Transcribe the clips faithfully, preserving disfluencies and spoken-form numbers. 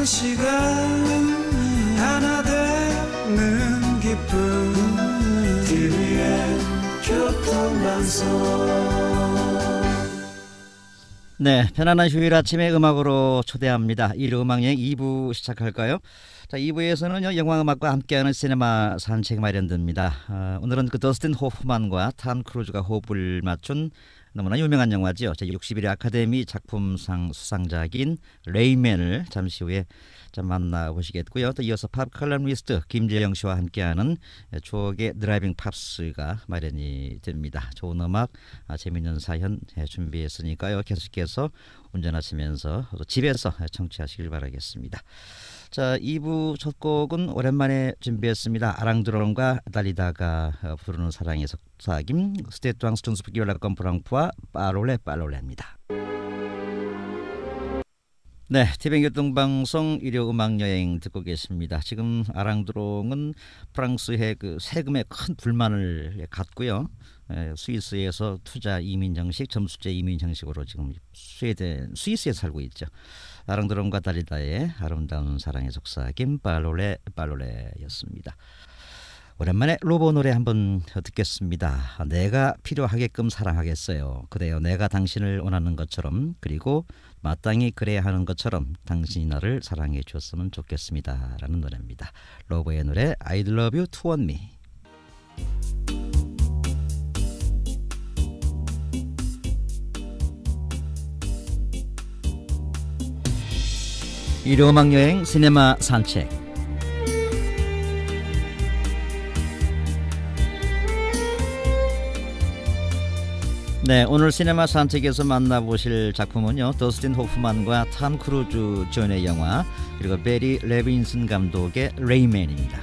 한 시간 하나 되는 기쁨 티비엔 교통방송. 네, 편안한 휴일 아침에 음악으로 초대합니다. 일요 음악여행 이 부 시작할까요? 자, 이 부에서는요 영화음악과 함께하는 시네마 산책 마련됩니다. 어, 오늘은 그 더스틴 호프만과 탐 크루즈가 호흡을 맞춘 너무나 유명한 영화죠. 제육십일 회 아카데미 작품상 수상작인 레이맨을 잠시 후에 좀 만나보시겠고요. 또 이어서 팝 컬럼니스트 김재영 씨와 함께하는 추억의 드라이빙 팝스가 마련이 됩니다. 좋은 음악, 재미있는 사연 준비했으니까요. 계속해서 운전하시면서 또 집에서 청취하시길 바라겠습니다. 자, 이 부 첫 곡은 오랜만에 준비했습니다. 아랑드롱과 달리다가 부르는 사랑의 속삭임 스테트왕 스톤스프기 연락건 프랑프와 빠롤레 빠롤레입니다. 네, 티비엔 교통방송 일요 음악여행 듣고 계십니다. 지금 아랑드롱은 프랑스의 그 세금에 큰 불만을 갖고요. 스위스에서 투자 이민 정식, 점수제 이민 정식으로 지금 스웨덴, 스위스에 살고 있죠. 아랑드롱과 달리다의 아름다운 사랑의 속삭임 빨로레 빨로레였습니다. 오랜만에 로보 노래 한번 듣겠습니다. 내가 필요하게끔 사랑하겠어요. 그래요. 내가 당신을 원하는 것처럼, 그리고 마땅히 그래야 하는 것처럼 당신이 나를 사랑해 주었으면 좋겠습니다. 라는 노래입니다. 로보의 노래 I'd love you to want me. 일요 음악여행 시네마 산책. 네, 오늘 시네마 산책에서 만나보실 작품은요 더스틴 호프만과 탐 크루즈 존의 영화, 그리고 베리 레빈슨 감독의 레이맨입니다.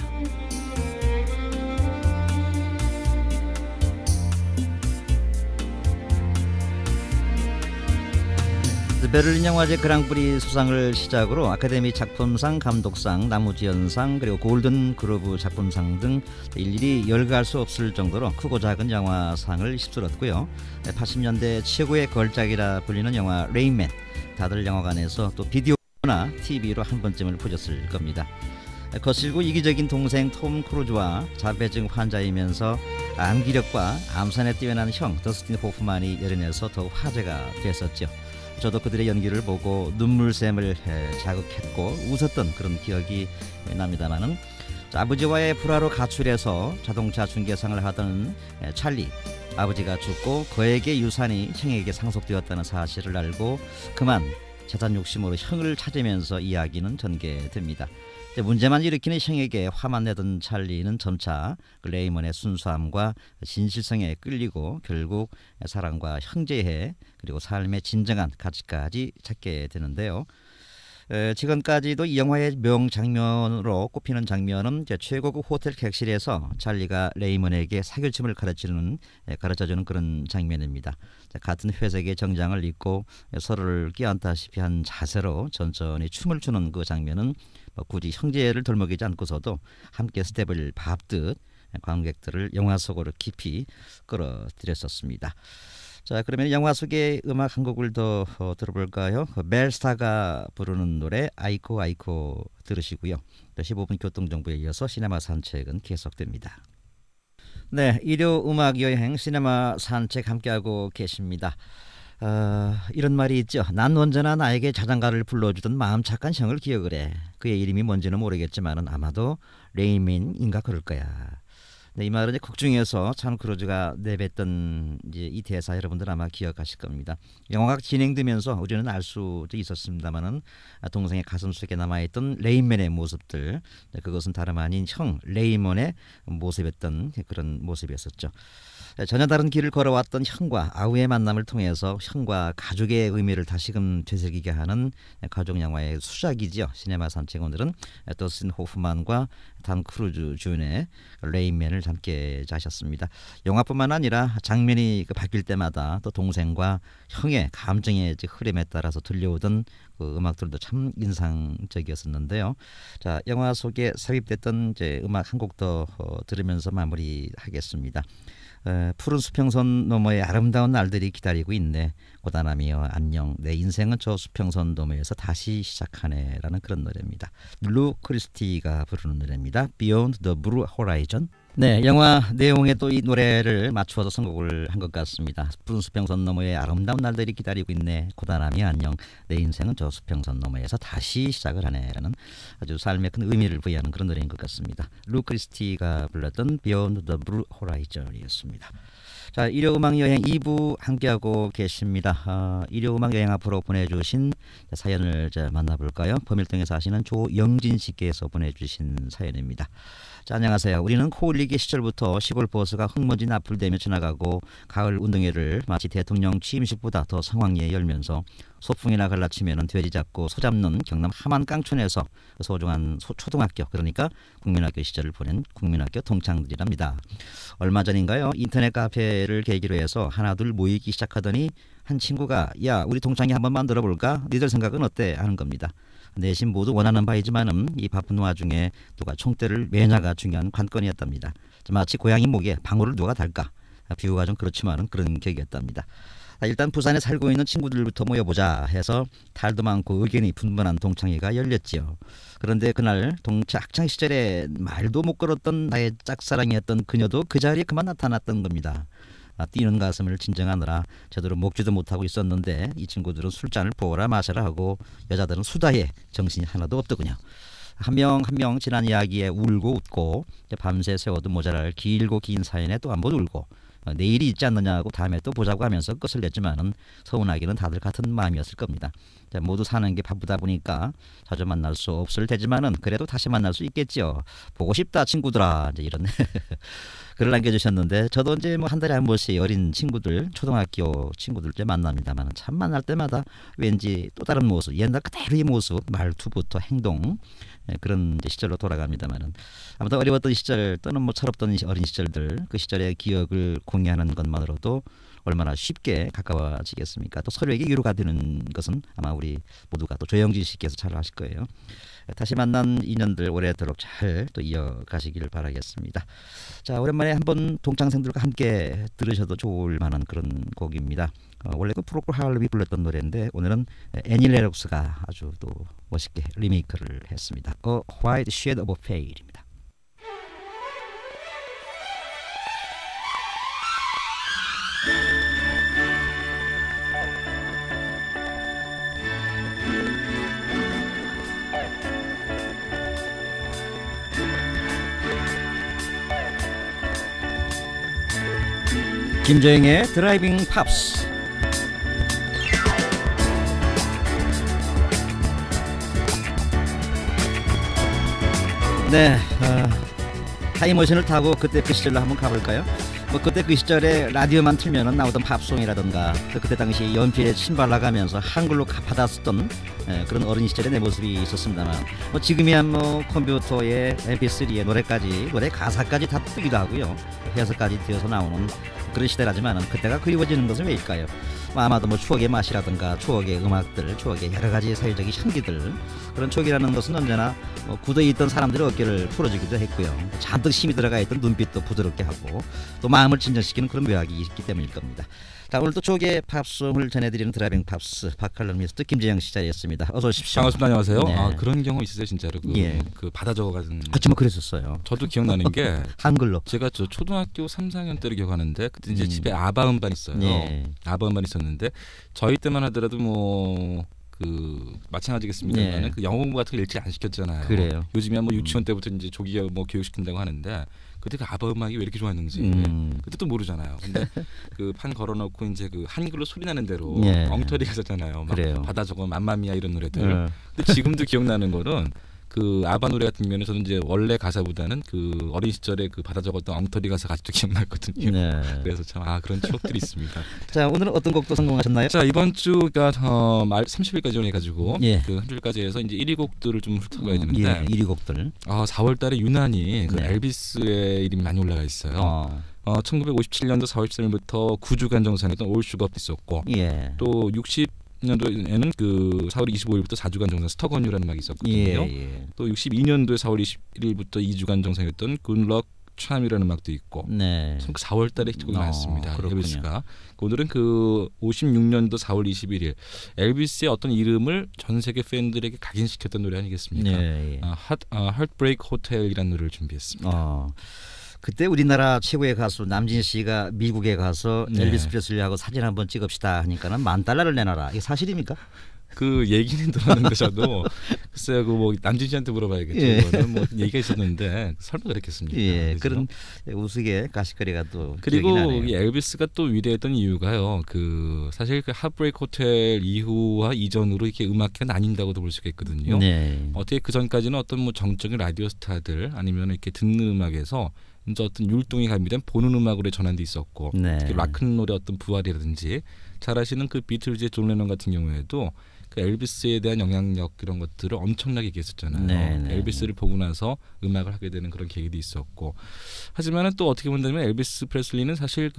베를린 영화제 그랑프리 수상을 시작으로 아카데미 작품상, 감독상, 나무주연상, 그리고 골든 그로브 작품상 등 일일이 열거할 수 없을 정도로 크고 작은 영화상을 휩쓸었고요. 팔십 년대 최고의 걸작이라 불리는 영화 레이맨, 다들 영화관에서 또 비디오나 티비로 한 번쯤을 보셨을 겁니다. 거칠고 이기적인 동생 톰 크루즈와 자폐증 환자이면서 암기력과 암산에 뛰어난 형 더스틴 호프만이 열연해서 더욱 화제가 됐었죠. 저도 그들의 연기를 보고 눈물샘을 자극했고 웃었던 그런 기억이 납니다만은, 아버지와의 불화로 가출해서 자동차 중개상을 하던 찰리, 아버지가 죽고 그에게 유산이 형에게 상속되었다는 사실을 알고 그만 재산 욕심으로 형을 찾으면서 이야기는 전개됩니다. 문제만 일으키는 형에게 화만 내던 찰리는 점차 레이먼의 순수함과 진실성에 끌리고 결국 사랑과 형제애, 그리고 삶의 진정한 가치까지 찾게 되는데요. 에, 지금까지도 이 영화의 명장면으로 꼽히는 장면은 최고급 호텔 객실에서 찰리가 레이먼에게 사교침을 가르치는, 가르쳐주는 그런 장면입니다. 같은 회색의 정장을 입고 서로를 끼얹다시피 한 자세로 천천히 춤을 추는 그 장면은 뭐 굳이 형제를 덜먹이지 않고서도 함께 스텝을 밟듯 관객들을 영화 속으로 깊이 끌어들였었습니다. 자, 그러면 영화 속의 음악 한 곡을 더 어, 들어볼까요? 멜스타가 부르는 노래 아이코 아이코 들으시고요. 십오 분 교통정보에 이어서 시네마 산책은 계속됩니다. 네, 일요 음악 여행 시네마 산책 함께하고 계십니다. 어, 이런 말이 있죠. 난 언제나 나에게 자장가를 불러주던 마음 착한 형을 기억을 해. 그의 이름이 뭔지는 모르겠지만 아마도 레이맨인가 그럴 거야. 네, 이 말은 이제 곡 중에서 참 크루즈가 내뱉던 이제 이 대사 여러분들 아마 기억하실 겁니다. 영화가 진행되면서 우리는 알 수도 있었습니다만은 동생의 가슴 속에 남아있던 레이먼의 모습들, 그것은 다름 아닌 형 레이먼의 모습이었던 그런 모습이었었죠. 전혀 다른 길을 걸어왔던 형과 아우의 만남을 통해서 형과 가족의 의미를 다시금 되새기게 하는 가족 영화의 수작이죠. 시네마 산책, 오늘은 더스틴 호프만과 탐 크루즈 주연의 레이맨을 함께 하셨습니다. 영화뿐만 아니라 장면이 바뀔 때마다 또 동생과 형의 감정의 흐름에 따라서 들려오던 그 음악들도 참 인상적이었었는데요. 자, 영화 속에 삽입됐던 이제 음악 한 곡 더 어, 들으면서 마무리하겠습니다. 에, 푸른 수평선 너머에 아름다운 날들이 기다리고 있네. 고단함이여 안녕. 내 인생은 저 수평선 너머에서 다시 시작하네라는 그런 노래입니다. 루 크리스티가 부르는 노래입니다. Beyond the Blue Horizon. 네, 영화 내용에 또 이 노래를 맞추어서 선곡을 한 것 같습니다. 푸른 수평선 너머에 아름다운 날들이 기다리고 있네. 고단함이 안녕. 내 인생은 저 수평선 너머에서 다시 시작을 하네라는 아주 삶에 큰 의미를 부여하는 그런 노래인 것 같습니다. 루 크리스티가 불렀던 Beyond the Blue Horizon이었습니다. 자, 일요음악여행 이 부 함께하고 계십니다. 아, 일요음악여행 앞으로 보내주신 사연을 이제 만나볼까요? 범일동에 사시는 조영진 씨께서 보내주신 사연입니다. 자, 안녕하세요. 우리는 코올리기 시절부터 시골 버스가 흙먼지 나풀대며 지나가고 가을 운동회를 마치 대통령 취임식보다 더 성황리에 열면서 소풍이나 갈라치면 돼지 잡고 소 잡는 경남 함안 깡촌에서 소중한 소, 초등학교 그러니까 국민학교 시절을 보낸 국민학교 동창들이랍니다. 얼마 전인가요? 인터넷 카페를 계기로 해서 하나둘 모이기 시작하더니 한 친구가 야 우리 동창회 한번 만들어볼까? 니들 생각은 어때? 하는 겁니다. 내심 모두 원하는 바이지만은 이 바쁜 와중에 누가 총대를 매냐가 중요한 관건이었답니다. 마치 고양이 목에 방울을 누가 달까? 비유가 좀 그렇지만은 그런 격이었답니다. 일단 부산에 살고 있는 친구들부터 모여보자 해서 탈도 많고 의견이 분분한 동창회가 열렸지요. 그런데 그날 동창 학창 시절에 말도 못 걸었던 나의 짝사랑이었던 그녀도 그 자리에 그만 나타났던 겁니다. 뛰는 가슴을 진정하느라 제대로 먹지도 못하고 있었는데 이 친구들은 술잔을 부어라 마셔라 하고 여자들은 수다에 정신이 하나도 없더군요. 한 명 한 명 지난 이야기에 울고 웃고 밤새 세워도 모자랄 길고 긴 사연에 또 한 번 울고 내일이 있지 않느냐고 다음에 또 보자고 하면서 끝을 냈지만은 서운하기는 다들 같은 마음이었을 겁니다. 모두 사는 게 바쁘다 보니까 자주 만날 수 없을 테지만은 그래도 다시 만날 수 있겠지요. 보고 싶다 친구들아 이제 이런 글을 남겨주셨는데 저도 이제 뭐 한 달에 한 번씩 어린 친구들 초등학교 친구들 때 만납니다만 참 만날 때마다 왠지 또 다른 모습 옛날 그대로의 모습 말투부터 행동 그런 시절로 돌아갑니다만은 아무튼 어려웠던 시절 또는 뭐 철없던 어린 시절들 그 시절의 기억을 공유하는 것만으로도 얼마나 쉽게 가까워지겠습니까? 또 서로에게 위로가 되는 것은 아마 우리 모두가 또 조영진 씨께서 잘 아실 거예요. 다시 만난 인연들 오래도록 잘 또 이어가시길 바라겠습니다. 자, 오랜만에 한번 동창생들과 함께 들으셔도 좋을 만한 그런 곡입니다. 어, 원래 그 프로콜 할비 불렀던 노래인데 오늘은 애니 레녹스가 아주 또 멋있게 리메이크를 했습니다. A White Shade of Pale입니다. 김조영의 드라이빙 팝스. 네, 어, 타임머신을 타고 그때 그 시절로 한번 가볼까요? 뭐 그때 그 시절에 라디오만 틀면은 나오던 팝송이라던가 그때 당시 연필에 침 발라가면서 한글로 받았었던 에, 그런 어린 시절의 내 모습이 있었습니다만 뭐 지금이야 뭐 컴퓨터에 엠피쓰리에 노래까지 노래 가사까지 다 뜨기도 하고요 해석까지 되어서 나오는 그런 시대라지만은 그때가 그리워지는 것은 왜일까요? 뭐 아마도 뭐 추억의 맛이라든가 추억의 음악들, 추억의 여러 가지 사회적인 향기들 그런 추억이라는 것은 언제나 뭐 굳어 있던 사람들의 어깨를 풀어주기도 했고요. 잔뜩 힘이 들어가 있던 눈빛도 부드럽게 하고 또 마음을 진정시키는 그런 묘약이 있기 때문일 겁니다. 자, 오늘 또 추억의 팝송을 전해드리는 드라이빙 팝스 박칼럼니스트 김재영 씨 자리였습니다. 어서 오십시오. 반갑습니다. 안녕하세요. 네. 아, 그런 경우 있으세요 진짜로? 그, 예. 그 바다 적어 가는. 그렇지 뭐 그랬었어요. 저도 기억나는 게 한글로. 제가 저 초등학교 삼, 사 학년 때를 기억하는데 그때 이제 음. 집에 아바 음반 있어요. 예. 아바 음반 있었는데 저희 때만 하더라도 뭐. 그 마찬가지겠습니다만 예. 그 영어 공부 같은 거 일찍 안 시켰잖아요. 그래요. 요즘이야 뭐 유치원 때부터 이제 조기 뭐 교육시킨다고 하는데 그때 그 아바 음악이 왜 이렇게 좋았는지 음. 그때 또 모르잖아요. 근데 그 판 걸어놓고 이제 그 한글로 소리 나는 대로 예. 엉터리가 있었잖아요. 막 그래요. 바다 저거 맘마미아 이런 노래들. 예. 근데 지금도 기억나는 거는 그 아바 노래 같은 경우에는 저는 이제 원래 가사보다는 그 어린 시절에 그 받아 적었던 엉터리 가사가 아직도 기억나거든요. 네. 그래서 참 아 그런 추억들이 있습니다. 자, 오늘은 어떤 곡도 성공하셨나요? 자, 이번 주가 어, 말 삼십 일까지 해가지고 예. 그 한 주일까지 해서 이제 일 위 곡들을 좀 훑어봐야 되는데 예, 일 위 곡들. 아, 사월달에 유난히 그 네. 엘비스의 이름이 많이 올라가 있어요. 어. 어, 천구백오십칠 년도 사월 십삼일부터 구 주간 정산했던 올 슈가도 있었고 예. 또 육십 년도에는 그 사월 이십오일부터 사 주간 정산 스터건유라는 음악이 있었거든요. 예, 예. 또 육십이 년도에 사월 이십일일부터 이 주간 정상이었던 굿럭 추함이라는 음악도 있고 네. 사월달에 히트곡이 어, 많습니다. 그렇군요. 엘비스가 오늘은 그 오십육 년도 사월 이십일일 엘비스의 어떤 이름을 전 세계 팬들에게 각인시켰던 노래 아니겠습니까? 네. 아, 핫, 아, Heartbreak Hotel이라는 노래를 준비했습니다. 어. 그때 우리나라 최고의 가수 남진 씨가 미국에 가서 네. 엘비스 프레슬리하고 사진 한번 찍읍시다 하니까는 만 달러를 내놔라. 이게 사실입니까? 그 얘기는 들었는데 저도 글쎄요, 그뭐 남진 씨한테 물어봐야겠죠. 예. 그거는 뭐 얘기가 있었는데 설마 그랬겠습니까? 예, 그죠? 그런 우스개 가시거리가 또 그리고 기억이 나네요. 이 엘비스가 또 위대했던 이유가요. 그 사실 그 핫브레이크 호텔 이후와 이전으로 이렇게 음악계가 나뉜다고도 볼 수가 있거든요. 네. 어떻게 그 전까지는 어떤 뭐 정적인 라디오 스타들 아니면 이렇게 듣는 음악에서 이제 어떤 율동이 가미된 보는 음악으로 전환돼 있었고, 네. 특히 락큰롤의 어떤 부활이라든지 잘 아시는 그 비틀즈의 존 레논 같은 경우에도 그 엘비스에 대한 영향력 이런 것들을 엄청나게 얘기했었잖아요. 네, 네. 엘비스를 보고 나서 음악을 하게 되는 그런 계기도 있었고, 하지만은 또 어떻게 본다면 엘비스 프레슬리는 사실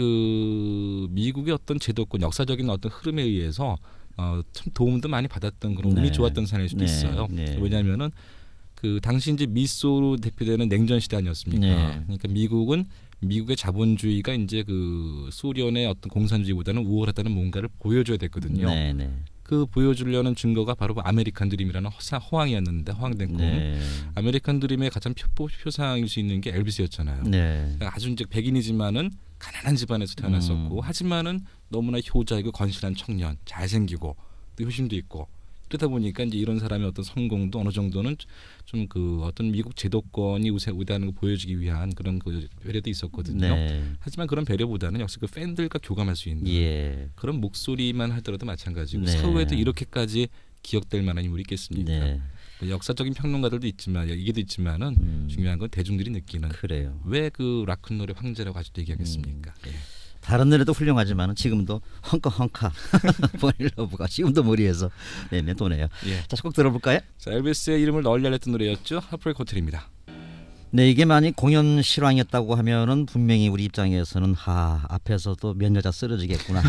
그 미국의 어떤 제도권 역사적인 어떤 흐름에 의해서 어, 참 도움도 많이 받았던 그런 운이 네. 좋았던 사람일 수도 네, 있어요. 네. 왜냐하면은 그 당시 이제 미소로 대표되는 냉전 시대 아니었습니까? 네. 그러니까 미국은 미국의 자본주의가 이제 그 소련의 어떤 공산주의보다는 우월하다는 뭔가를 보여줘야 됐거든요. 네, 네. 그 보여주려는 증거가 바로 아메리칸 드림이라는 허사, 허황이었는데 허황된 꿈. 네. 아메리칸 드림의 가장 표, 표상일 수 있는 게 엘비스였잖아요. 네. 그러니까 아주 이제 백인이지만은 가난한 집안에서 태어났었고, 음. 하지만은 너무나 효자이고 건실한 청년, 잘생기고 또 효심도 있고. 그러다 보니까 이제 이런 사람의 어떤 성공도 어느 정도는 좀 그 어떤 미국 제도권이 우세 우대하는 걸 보여주기 위한 그런 그 배려도 있었거든요. 네. 하지만 그런 배려보다는 역시 그 팬들과 교감할 수 있는 예. 그런 목소리만 하더라도 마찬가지고, 네. 사후에도 이렇게까지 기억될 만한 인물이 있겠습니까? 네. 뭐 역사적인 평론가들도 있지만 이게도 있지만은 음. 중요한 건 대중들이 느끼는 그래요. 왜 그 락큰롤의 황제라고 아직도 얘기하겠습니까? 음. 예. 다른 노래도 훌륭하지만 지금도 헝카 헝카 버닐러브가 지금도 머리에서 내면 도네요. 예. 다시 꼭 들어볼까요? 자, 엘비스의 이름을 널리 알렸던 노래였죠. 하프레이크 호텔입니다. 네, 이게 만약 공연 실황이었다고 하면은 분명히 우리 입장에서는 하 앞에서도 몇 여자 쓰러지겠구나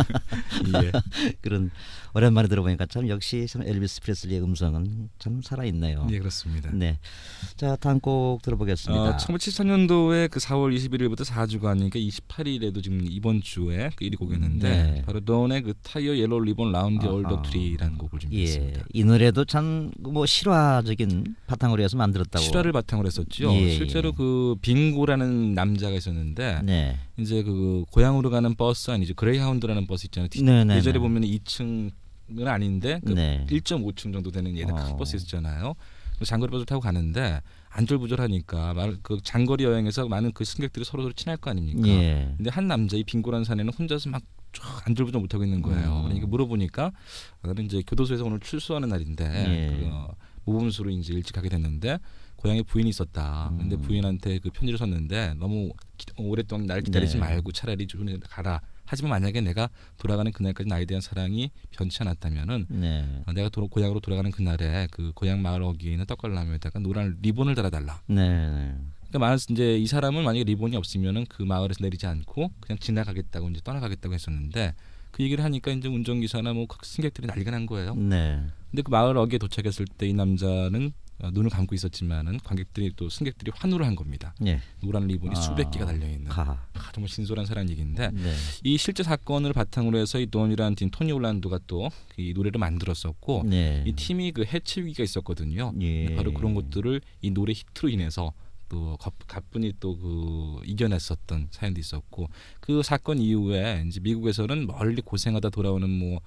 예. 그런 오랜만에 들어보니까 참 역시 참 엘비스 프레슬리의 음성은 참 살아있네요. 예, 그렇습니다. 네, 자 다음 곡 들어보겠습니다. 어, 천구백칠십삼 년도에 그 사월 이십일일부터 사 주간, 그러니까 이십팔일에도 지금 이번 주에 그 일 위 곡이었는데 네. 바로 돈의 그 타이어 옐로우 리본 라운드 아하. 올더 트리라는 곡을 예, 준비했습니다. 이 노래도 참 뭐 실화적인 바탕으로 해서 만들었다고. 실화를 바탕으로 했었죠. 예, 실제로 예. 그 빙고라는 남자가 있었는데 네, 이제 그 고향으로 가는 버스 아니죠, 그레이하운드라는 버스 있잖아요. 네, 네, 예전에 네. 보면 이 층은 아닌데 그 네. 일 점 오 층 정도 되는 예전 어. 큰 버스 있었잖아요. 그 장거리 버스를 타고 가는데 안절부절하니까 말- 그 장거리 여행에서 많은 그 승객들이 서로 서로 친할 거 아닙니까? 예, 근데 한 남자 이 빙고라는 산에는 혼자서 막 쫙 안절부절 못하고 있는 거예요. 음. 그러니까 물어보니까 나는 이제 교도소에서 오늘 출소하는 날인데 예. 그 어, 모범수로 이제 일찍 가게 됐는데 고향에 부인이 있었다. 근데 음. 부인한테 그 편지를 썼는데 너무 기, 오랫동안 날 기다리지 네. 말고 차라리 좀 가라. 하지만 만약에 내가 돌아가는 그날까지 나에 대한 사랑이 변치 않았다면은 네, 어, 내가 도로, 고향으로 돌아가는 그날에 그 고향 마을 어귀에 있는 떡갈나무에다가 노란 리본을 달아달라. 네, 그러니까 만약 이제 이 사람은 만약에 리본이 없으면은 그 마을에서 내리지 않고 그냥 지나가겠다고 이제 떠나가겠다고 했었는데, 그 얘기를 하니까 이제 운전기사나 뭐 승객들이 난리가 난 거예요. 네, 근데 그 마을 어귀에 도착했을 때 이 남자는 어, 눈을 감고 있었지만은 관객들이 또 승객들이 환호를 한 겁니다. 예, 노란 리본이 아, 수백 개가 달려 있는. 가, 아, 정말 진솔한 사랑 얘기인데, 네, 이 실제 사건을 바탕으로 해서 이 돈이라는 팀 토니 올란도가 또 이 노래를 만들었었고, 네, 이 팀이 그 해체 위기가 있었거든요. 예. 바로 그런 것들을 이 노래 히트로 인해서 또 가- 가뿐히 또 그 이겨냈었던 사연도 있었고, 그 사건 이후에 이제 미국에서는 멀리 고생하다 돌아오는 뭐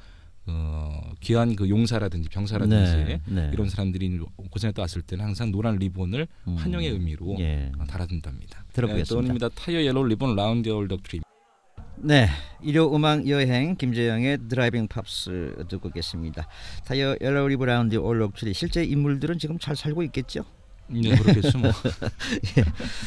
어, 귀한 그 용사라든지 병사라든지 네, 네. 이런 사람들이 고생했다 왔을 때는 항상 노란 리본을 음. 환영의 의미로 예. 어, 달아준답니다. 들어보겠습니다. 돈입니다. 타이어 옐로우 리본 라운드 올더 트리. 네, 일요 음악 여행 김재영의 드라이빙 팝스 듣고 계십니다. 타이어 옐로우 리브 라운드 올록트리, 실제 인물들은 지금 잘 살고 있겠죠? 네, 그렇겠죠 뭐. 예.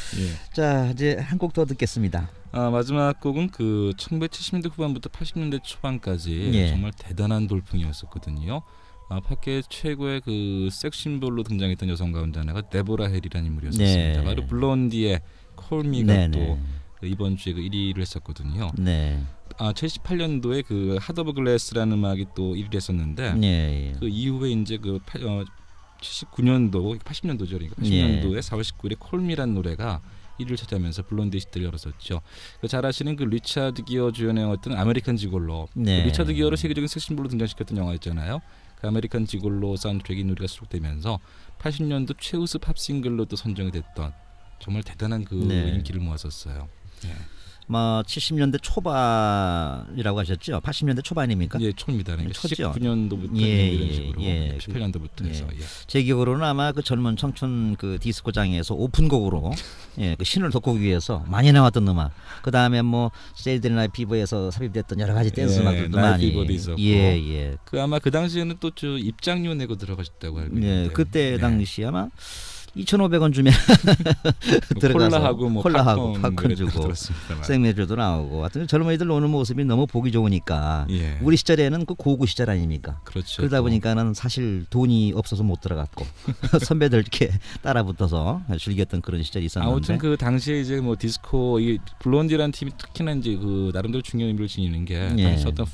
자, 이제 한 곡 더 듣겠습니다. 아, 마지막 곡은 그 천구백칠십 년대 후반부터 팔십 년대 초반까지 예. 정말 대단한 돌풍이었었거든요. 아, 팟캐 최고의 그 섹시볼로 등장했던 여성 가운데 하나가 데보라 헬이라는 인물이었습니다. 네. 바로 블론디의 콜미가 네, 또 네. 그 이번 주에 그 일 위를 했었거든요. 네, 아, 칠십팔 년도에 그 하드 오브 글래스라는 음악이 또 일 위를 했었는데, 네, 그 이후에 이제 그 팔- 어, 칠십구 년도 팔십 년도죠. 그러니까 팔십 년도에 사월 십구일에 콜미라는 노래가 일 위를 차지하면서 블론디의 시대를 열었었죠. 그 잘 아시는 그 리차드 기어 주연했던 아메리칸 지골로. 네. 그 리차드 기어를 세계적인 섹시볼로 등장시켰던 영화였잖아요. 그 아메리칸 지골로 사운드트랙이 이 노래가 수록되면서 팔십 년도 최우수 팝 싱글로도 선정이 됐던 정말 대단한 그 네. 인기를 모았었어요. 예. 뭐 칠십 년대 초반이라고 하셨죠? 팔십 년대 초반입니까? 예, 초입니다. 그러니까 초죠. 십구 년도부터 예, 이런 예, 식으로 예. 십팔 년도부터 예. 해서 예. 제 기억으로는 아마 그 젊은 청춘 그 디스코장에서 오픈곡으로 예, 그 신을 돋구기 위해서 많이 나왔던 음악. 그 다음에 뭐 세이드 나이 피버에서 삽입됐던 여러 가지 댄스 예, 음악들도 나이 많이. 피버도 있었고. 예, 예. 그 아마 그 당시에는 또 저 입장료 내고 들어가셨다고 알고 있는데. 예, 그때 네. 당시 아마 이천오백 원 주면 들어가서 콜라하고 뭐 콜라하고 팝콘, 팝콘 그랬다고 주고 들었습니다만. 생맥주도 나오고 하여튼 젊은이들 노는 모습이 너무 보기 좋으니까 예. 우리 시절에는 그 고구 시절 아닙니까? 그렇죠. 그러다 또. 보니까는 사실 돈이 없어서 못 들어갔고 선배들 이렇게 따라붙어서 즐겼던 그런 시절이 있었는데 아무튼 그 당시에 이제 뭐 디스코 이 블론디라는 팀이 특히나 이제 그 나름대로 중요한 의미를 지니는 게 예. 당시 어떤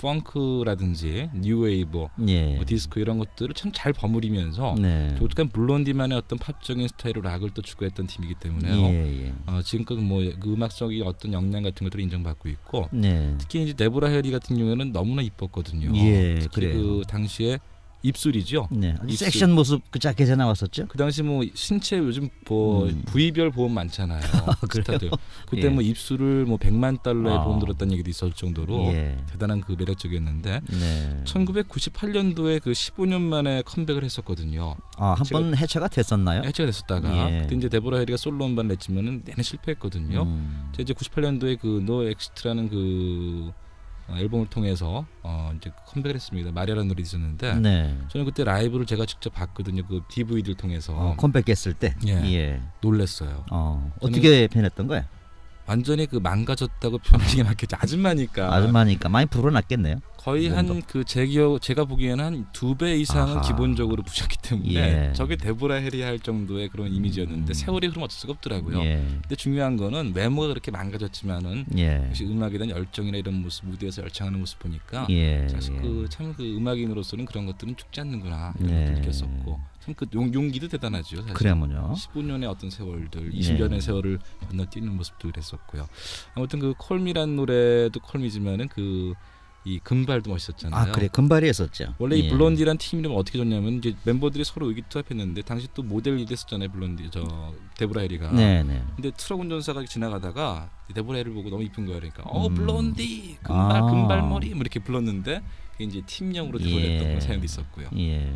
펑크라든지 뉴웨이브, 예. 뭐 디스코 이런 것들을 참 잘 버무리면서 네. 독특한 블론디만의 어떤 팝적인 스타일로 락을 또 추구했던 팀이기 때문에요. 예, 예. 어, 지금까지 뭐그 음악적인 어떤 역량 같은 것들을 인정받고 있고 네. 특히 이제 데보라 해리 같은 경우에는 너무나 이뻤거든요. 예, 특히 그래요. 그 당시에 입술이죠. 네. 아주 입술. 섹시한 모습 그 자켓에 나왔었죠. 그 당시 뭐 신체 요즘 뭐 음. 부위별 보험 많잖아요. 그래요? 스타들. 그때 예. 뭐 입술을 뭐 백만 달러에 아. 보험 들었다는 얘기도 있었을 정도로 예. 대단한 그 매력적이었는데 네. 천구백구십팔 년도에 그 십오 년 만에 컴백을 했었거든요. 아, 한 번 해체가 됐었나요? 해체가 됐었다가 예. 그때 이제 데보라 해리가 솔로 음반 냈지만은 내내 실패했거든요. 음. 이제 구십팔 년도에 그 노 엑시트라는 그 어, 앨범을 통해서 어, 이제 컴백을 했습니다. 마리아라는 노래 있었는데 네. 저는 그때 라이브를 제가 직접 봤거든요. 그 디브이디를 통해서 어, 컴백했을 때. 예. 예. 놀랬어요. 어, 저는- 어떻게 변했던 거야? 완전히 그 망가졌다고 표현하기 맞겠죠. 아줌마니까 아줌마니까 많이 불어났겠네요. 거의 그 한 정도. 그 제 기억 제가 보기에는 한 두 배 이상은 아하. 기본적으로 부셨기 때문에 예. 저게 데보라 해리 할 정도의 그런 이미지였는데 음. 세월이 흐르면 어쩔 수가 없더라고요. 예. 근데 중요한 거는 외모가 그렇게 망가졌지만은 예. 역시 음악에 대한 열정이나 이런 모습 무대에서 열창하는 모습 보니까 예. 사실 예. 그참 그 음악인으로서는 그런 것들은 죽지 않는구나 이런 네. 것도 느꼈었고 참 그 용기도 대단하죠. 사실. 그래면요. 십오 년의 어떤 세월들, 예. 이십 년의 세월을 건너뛰는 모습도 그랬었고요. 아무튼 그 콜미란 노래도 콜미지만은 그 이 금발도 멋있었잖아요. 아, 그래. 금발이 했었죠. 원래 이 예. 블론디란 팀 이름 어떻게 졌냐면 이제 멤버들이 서로 의기투합했는데 당시 또 모델 일을 했었잖아요. 블론디 저 데보라 해리가. 네, 네. 근데 트럭 운전사가 지나가다가 데보라 해리를 보고 너무 이쁜 거야. 그러니까 어 음. 블론디 금발 아. 금발머리 뭐 이렇게 불렀는데 그게 이제 팀명으로 들어냈던 예. 그런 사연도 있었고요. 예.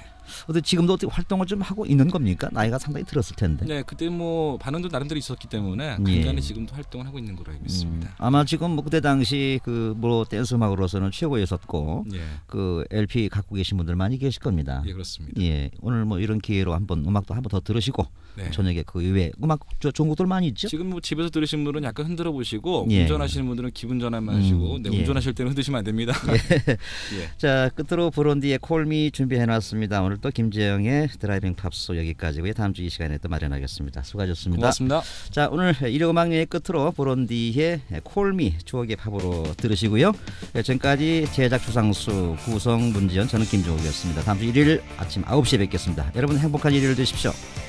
근데 지금도 어떻게 활동을 좀 하고 있는 겁니까? 나이가 상당히 들었을 텐데. 네, 그때 뭐 반응도 나름대로 있었기 때문에 예. 간간히 지금도 활동을 하고 있는 걸로 알고 있습니다. 음, 아마 지금 뭐 그때 당시 그 뭐 댄스 음악으로서는 최고였었고 예, 그 엘피 갖고 계신 분들 많이 계실 겁니다. 예 그렇습니다. 예, 오늘 뭐 이런 기회로 한번 음악도 한번 더 들으시고 네. 저녁에 그 이외에 음악 저 좋은 곡들 많이 있죠? 지금 뭐 집에서 들으신 분은 약간 흔들어 보시고 예. 운전하시는 분들은 기분 전환만 하시고 음, 네, 예. 운전하실 때는 흔드시면 안 됩니다. 예. 자, 끝으로 브론디의 콜미 준비해놨습니다. 오늘 또 김재영의 드라이빙 팝소 여기까지고요. 다음 주 이 시간에 또 마련하겠습니다. 수고하셨습니다. 고맙습니다. 자, 오늘 일요음악여의 끝으로 브론디의 콜미 추억의 팝으로 들으시고요. 지금까지 제작 조상수 구성 문지연 저는 김종욱이었습니다. 다음 주 일요일 아침 아홉 시에 뵙겠습니다. 여러분 행복한 일요일 되십시오.